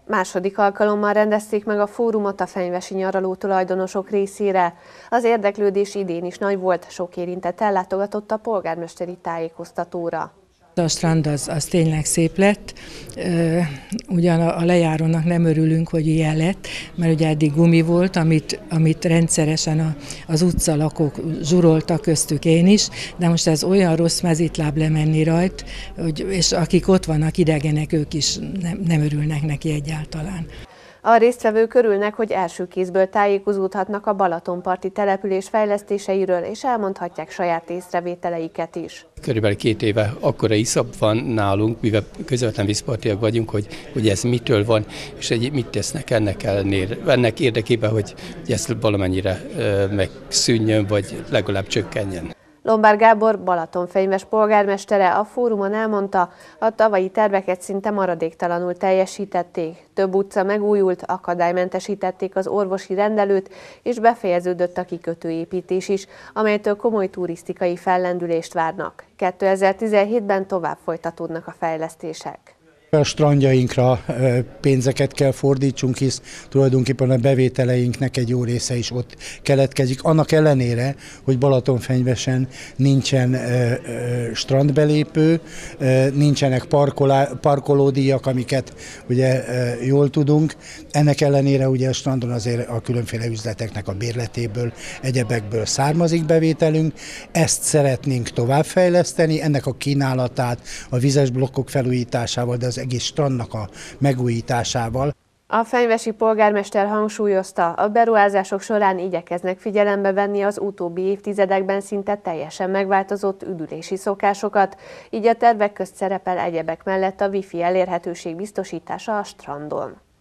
Második alkalommal rendezték meg a fórumot a fenyvesi nyaraló tulajdonosok részére. Az érdeklődés idén is nagy volt, sok érintett ellátogatott a polgármesteri tájékoztatóra. A strand az tényleg szép lett, ugyan a lejárónak nem örülünk, hogy ilyen lett, mert ugye eddig gumi volt, amit rendszeresen az utcalakók zsuroltak, köztük én is, de most ez olyan rossz mezitláb lemenni rajt, és akik ott vannak idegenek, ők is nem örülnek neki egyáltalán. A résztvevők örülnek, hogy első kézből tájékozódhatnak a Balatonparti település fejlesztéseiről, és elmondhatják saját észrevételeiket is. Körülbelül 2 éve akkora iszap van nálunk, mivel közvetlen vízpartiak vagyunk, hogy ez mitől van, és mit tesznek ennek érdekében, hogy ez valamennyire megszűnjön, vagy legalább csökkenjen. Lombár Gábor, balatonfenyves polgármestere a fórumon elmondta, a tavalyi terveket szinte maradéktalanul teljesítették. Több utca megújult, akadálymentesítették az orvosi rendelőt, és befejeződött a kikötőépítés is, amelytől komoly turisztikai fellendülést várnak. 2017-ben tovább folytatódnak a fejlesztések. A strandjainkra pénzeket kell fordítsunk, hisz tulajdonképpen a bevételeinknek egy jó része is ott keletkezik. Annak ellenére, hogy Balatonfenyvesen nincsen strandbelépő, nincsenek parkolódíjak, amiket ugye jól tudunk. Ennek ellenére ugye a strandon azért a különféle üzleteknek a bérletéből, egyebekből származik bevételünk. Ezt szeretnénk továbbfejleszteni, ennek a kínálatát a vizes blokkok felújításával, de az egész strandnak a megújításával. A fenyvesi polgármester hangsúlyozta, a beruházások során igyekeznek figyelembe venni az utóbbi évtizedekben szinte teljesen megváltozott üdülési szokásokat, így a tervek közt szerepel egyebek mellett a wifi elérhetőség biztosítása a strandon.